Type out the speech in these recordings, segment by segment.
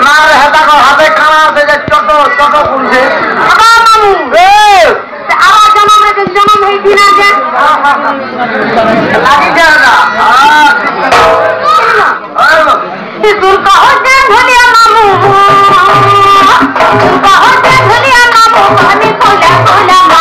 না রে হেতা কো হাতে কানা আছে যে ছোট ছোট কুলছে আবা মামু এ আবার জনম হইছি না যে লাগি যায় না তোর কহতে ভুলিয়া মামু তোর কহতে ভুলিয়া মামু আমি কোলা কোলা মা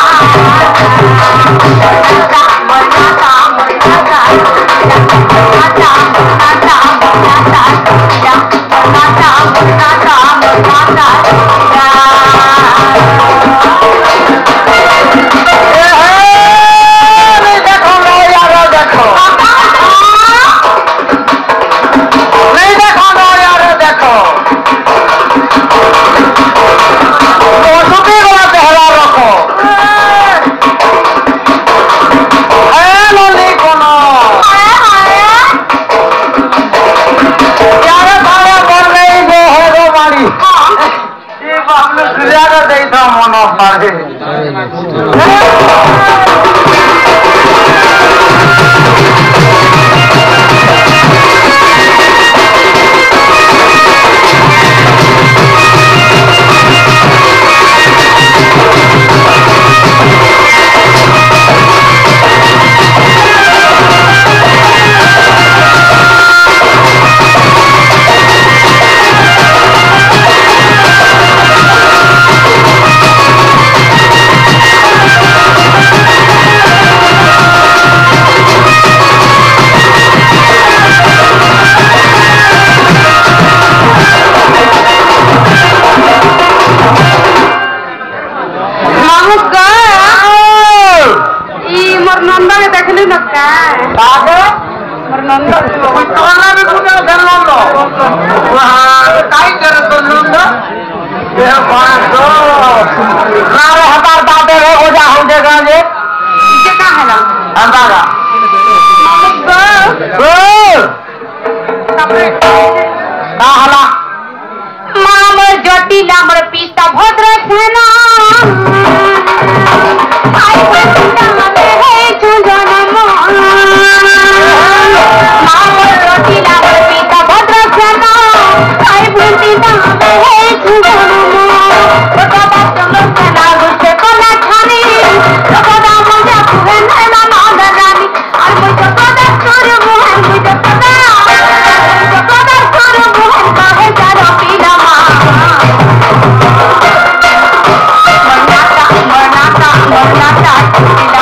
Stop.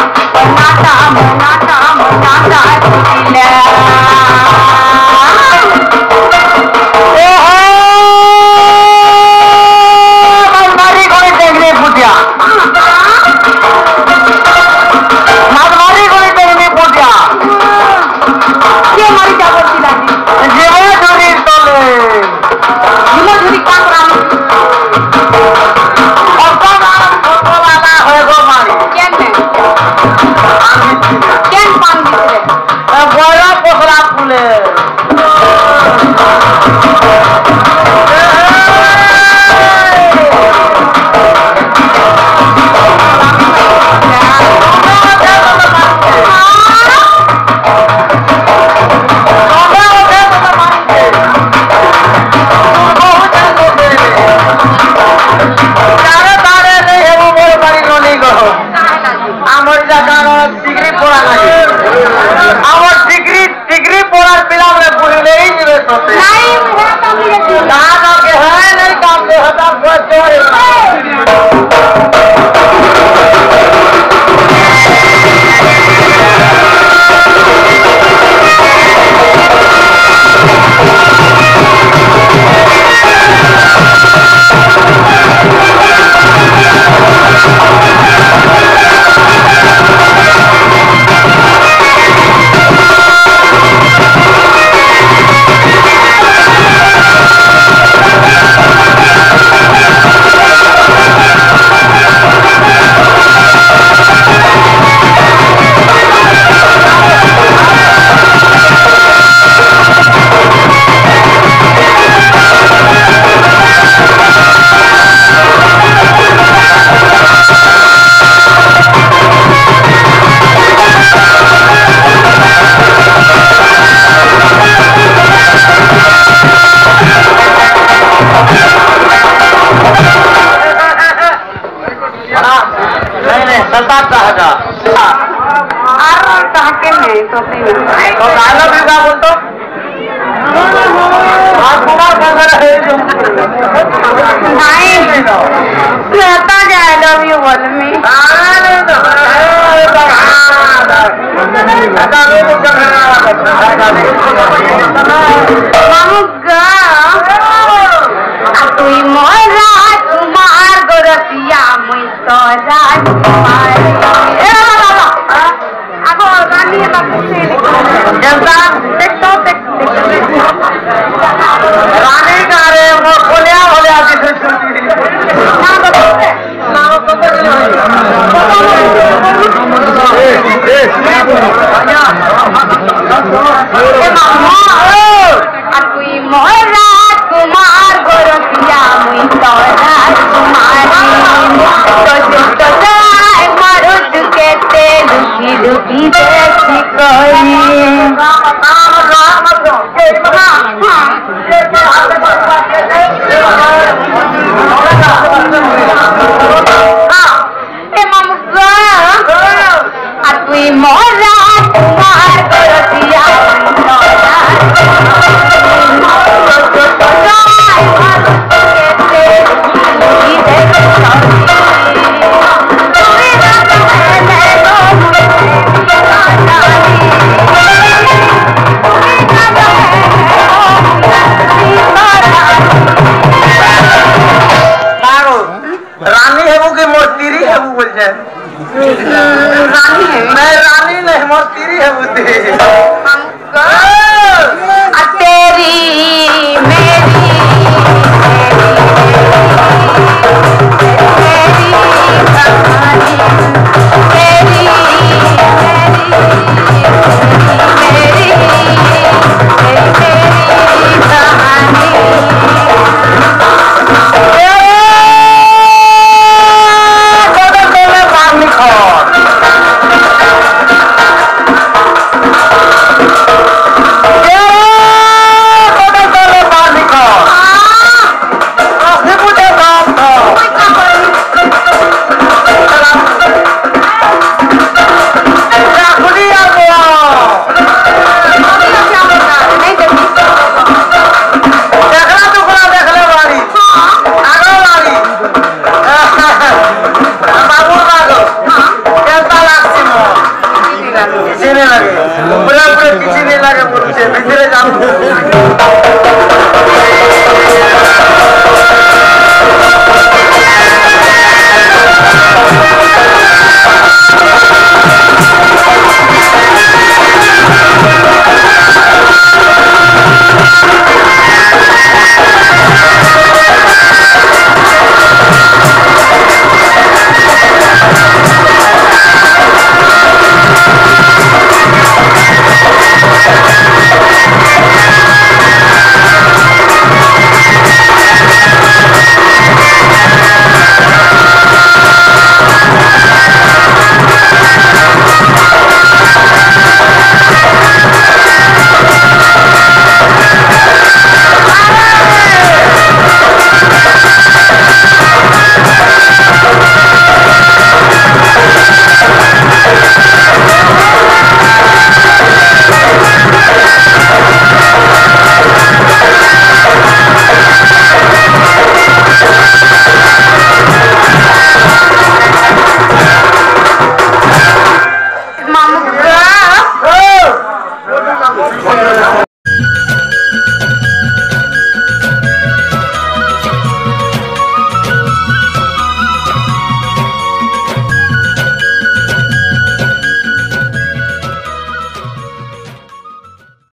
टोपी में तो गाना भी क्या बोलतो कुमार नहीं कहता जाए लव यू बोल में তুই মোরা তোমার গরতিয়া মুই তো রাজকুমার আগো গানি जनता देखो रानी का रे वो खोलिया खोलिया তুই মোরা কুমার গরতিয়া মুই তো রাজকুমারী মারুত কেতে লুকি লুকি দেখি করি তুই মোরা কুমার গরতিয়া रानी है वो कि मोतीरी है वो बोल जाए रानी है नहीं रानी नहीं मोतीरी है बुद्धि